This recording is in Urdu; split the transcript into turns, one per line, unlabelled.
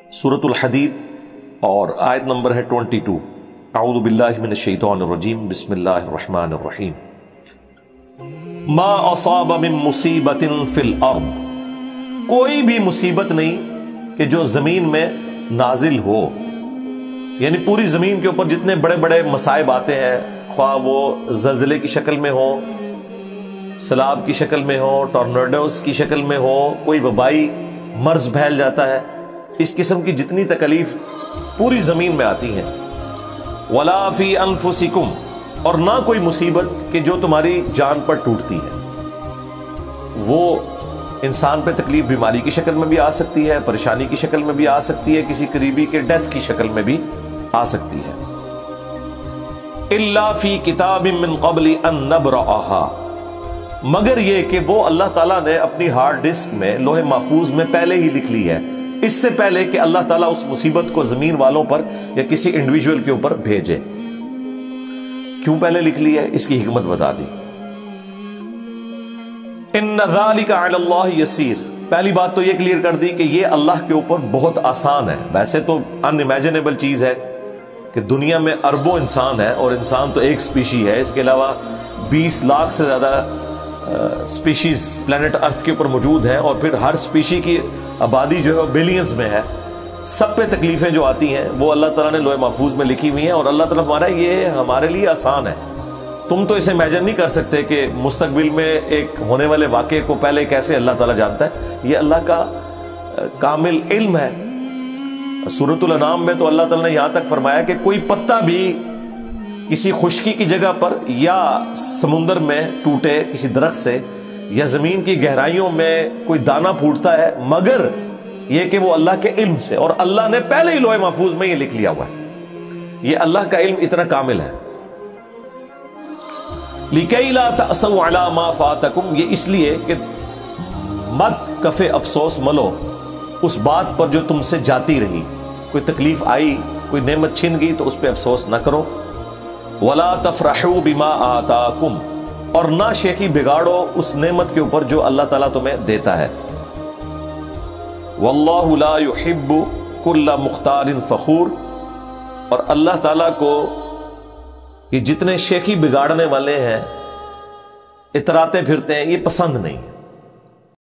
سورۃ الحدید اور آیت نمبر ہے 22۔ اعوذ باللہ من الشیطان الرجیم، بسم اللہ الرحمن الرحیم۔ ما اصاب من مصیبت فی الارض، کوئی بھی مصیبت نہیں کہ جو زمین میں نازل ہو، یعنی پوری زمین کے اوپر جتنے بڑے بڑے مصائب آتے ہیں، خواہ وہ زلزلے کی شکل میں ہو، سیلاب کی شکل میں ہو، ٹورنیڈوز کی شکل میں ہو، کوئی وبائی مرض پھیل جاتا ہے، اس قسم کی جتنی تکلیف پوری زمین میں آتی ہیں۔ ولا فی انفسکم، اور نہ کوئی مصیبت کہ جو تمہاری جان پر ٹوٹتی ہے، وہ انسان پہ تکلیف بیماری کی شکل میں بھی آ سکتی ہے، پریشانی کی شکل میں بھی آ سکتی ہے، کسی قریبی کے ڈیتھ کی شکل میں بھی آ سکتی ہے۔ الا فی کتاب من قبل ان نبرأها، مگر یہ کہ وہ اللہ تعالیٰ نے اپنی ہارڈ ڈسک میں لوح محفوظ میں پہلے ہی لکھ لی ہے، اس سے پہلے کہ اللہ تعالیٰ اس مصیبت کو زمین والوں پر یا کسی انڈیویجول کے اوپر بھیجے۔ کیوں پہلے لکھ لی ہے، اس کی حکمت بتا دی۔ ان ذالک علی اللہ یسیر، پہلی بات تو یہ کلیئر کر دی کہ یہ اللہ کے اوپر بہت آسان ہے۔ ویسے تو ان امیجنیبل چیز ہے کہ دنیا میں اربوں انسان ہے، اور انسان تو ایک سپیشی ہے، اس کے علاوہ 20 لاکھ سے زیادہ سپیشیز پلانٹ ارتھ کے اوپر موجود ہیں، اور پھر ہر سپیشی کی آبادی جو ہے بلینز میں ہے۔ سب پہ تکلیفیں جو آتی ہیں وہ اللہ تعالیٰ نے لوح محفوظ میں لکھی ہوئی ہیں، اور اللہ تعالیٰ ہمارا یہ ہمارے لیے آسان ہے۔ تم تو اسے امیجن نہیں کر سکتے کہ مستقبل میں ایک ہونے والے واقعے کو پہلے کیسے اللہ تعالیٰ جانتا ہے، یہ اللہ کا کامل علم ہے۔ سورۃ الانعام میں تو اللہ تعالیٰ نے یہاں تک فرمایا کہ کوئی پتا بھی کسی خشکی کی جگہ پر یا سمندر میں ٹوٹے کسی درخت سے، یا زمین کی گہرائیوں میں کوئی دانہ پھوٹتا ہے، مگر یہ کہ وہ اللہ کے علم سے، اور اللہ نے پہلے ہی لوح محفوظ میں یہ لکھ لیا ہوا ہے۔ یہ اللہ کا علم اتنا کامل ہے۔ لِكَيْ لَا تَأْسَوْا عَلَى مَا فَاتَكُمْ، یہ اس لیے کہ مت کفِ افسوس ملو اس بات پر جو تم سے جاتی رہی، کوئی تکلیف آئی، کوئی نعمت چھن گئی تو اس پہ افسوس نہ کرو۔ وَلَا تَفْرَحُوا بِمَا آتَاكُمْ، اور نہ شیخی بگاڑو اس نعمت کے اوپر جو اللہ تعالیٰ تمہیں دیتا ہے۔ وَاللَّهُ لَا يُحِبُّ كُلَّ مُخْتَالٍ فَخُورٍ، اور اللہ تعالیٰ کو یہ جتنے شیخی بگاڑنے والے ہیں، اتراتے پھرتے ہیں، یہ پسند نہیں ہے۔